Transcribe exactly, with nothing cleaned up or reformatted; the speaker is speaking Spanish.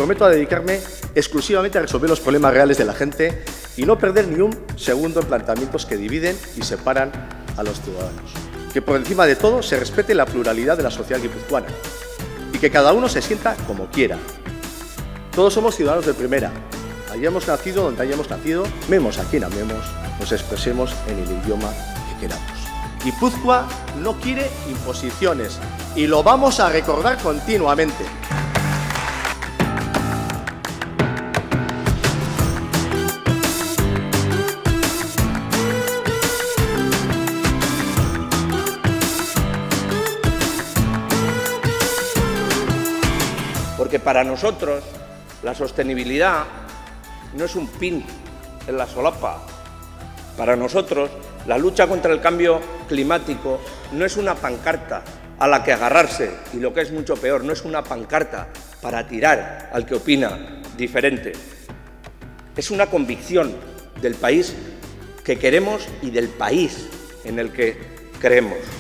comprometo a dedicarme exclusivamente a resolver los problemas reales de la gente y no perder ni un segundo en planteamientos que dividen y separan a los ciudadanos. Que por encima de todo se respete la pluralidad de la sociedad guipuzcoana y que cada uno se sienta como quiera. Todos somos ciudadanos de primera. Hayamos nacido donde hayamos nacido, amemos a quien amemos, nos expresemos en el idioma que queramos. Guipúzcoa no quiere imposiciones y lo vamos a recordar continuamente. Porque para nosotros la sostenibilidad no es un pin en la solapa. Para nosotros la lucha contra el cambio climático no es una pancarta a la que agarrarse y, lo que es mucho peor, no es una pancarta para tirar al que opina diferente. Es una convicción del país que queremos y del país en el que creemos.